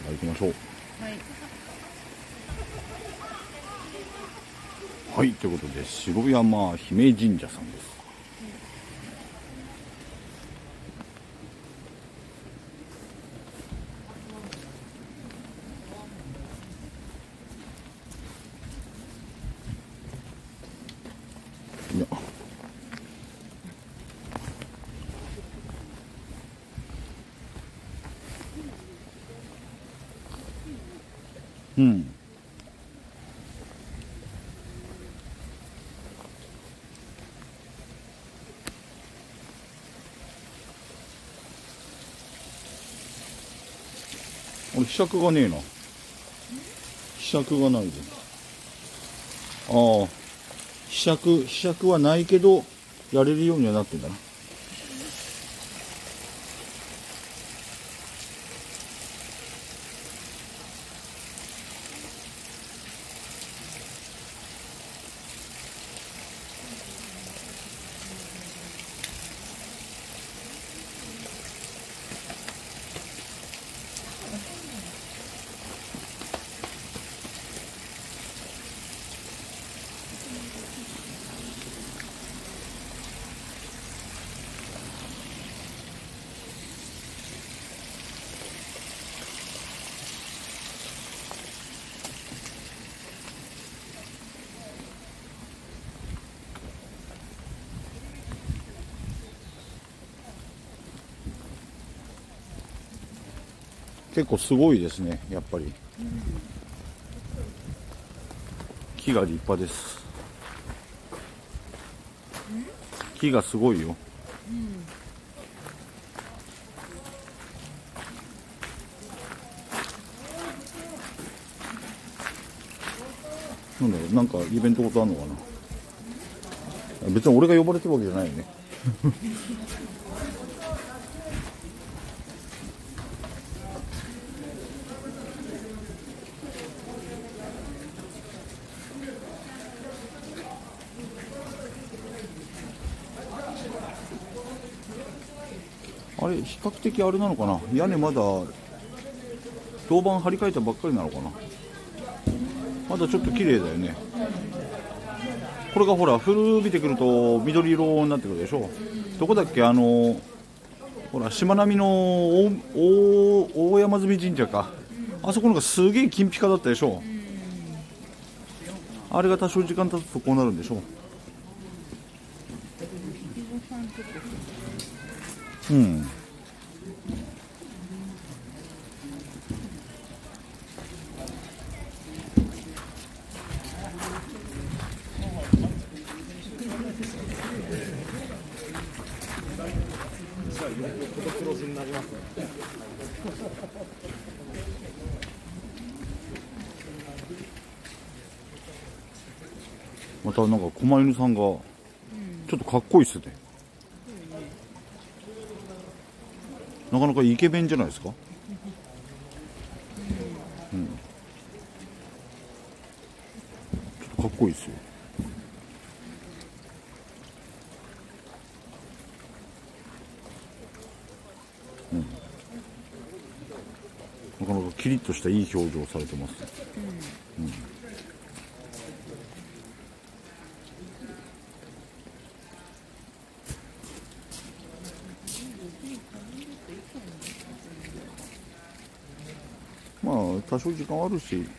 行きましょう。 はい。 はい、ということで城山姫神社さんです。いや、うん。俺、ひしゃくがねえな。ひしゃくがないです。ああ、ひしゃくはないけど、やれるようにはなってんだな。結構すごいですね、やっぱり。木が立派です。木がすごいよ。なんだろう、なんかイベントことあんのかな。別に俺が呼ばれてるわけじゃないよね。あれ、比較的あれなのかな、屋根まだ銅板張り替えたばっかりなのかな。まだちょっと綺麗だよね。これがほら古びてくると緑色になってくるでしょ。どこだっけ、ほらしまなみの大山積神社か、あそこのがすげえ金ピカだったでしょ。あれが多少時間経つとこうなるんでしょ。うん。またなんか狛犬さんがちょっとかっこいいっすね。なかなかイケメンじゃないですか。うん。ちょっとかっこいいっすよ。うん。なかなかキリッとしたいい表情をされてます。うん。まあ多少時間あるし、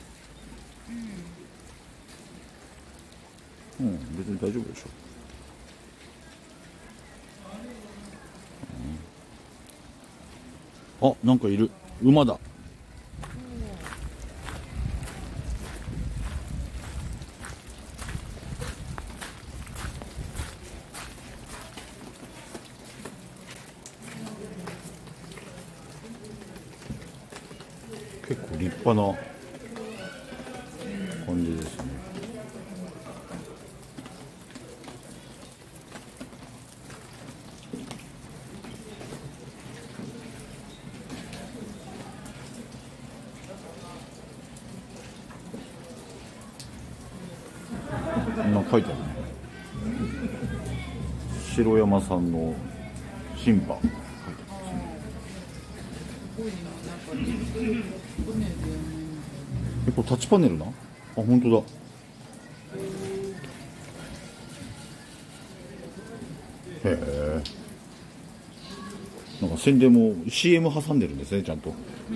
うん、別に大丈夫でしょ。あ、なんかいる。馬だ。結構立派な感じですね。なんか書いてあるね。城山さんの審判書いてあるんですね。 これタッチパネルな。あ、本当だ。へえ。なんか宣伝も CM 挟んでるんですね、ちゃんと。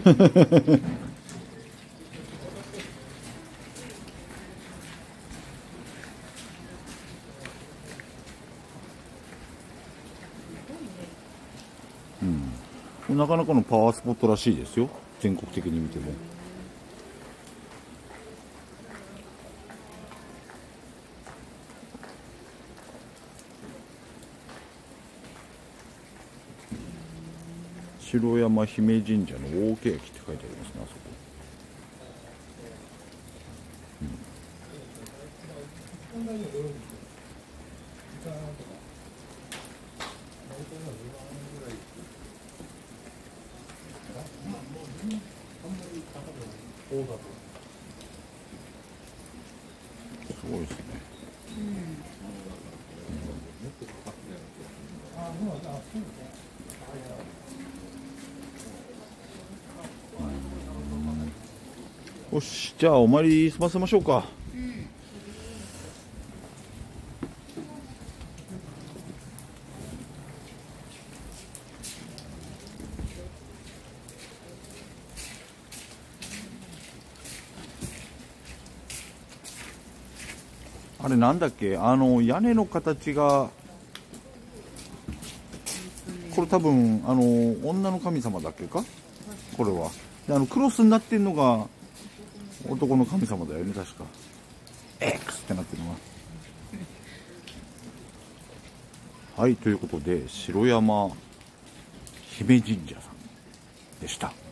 うん。なかなかのパワースポットらしいですよ。全国的に見ても。城山姫神社の大ケヤキって書いてありますね、あそこ。すごいですね。よし、じゃあお参り済ませましょうか。あれなんだっけ、屋根の形が、これ多分女の神様だっけか、これは。でクロスになってんのが男の神様だよね、確か。X ってなってるのは。はい、ということで城山姫神社さんでした。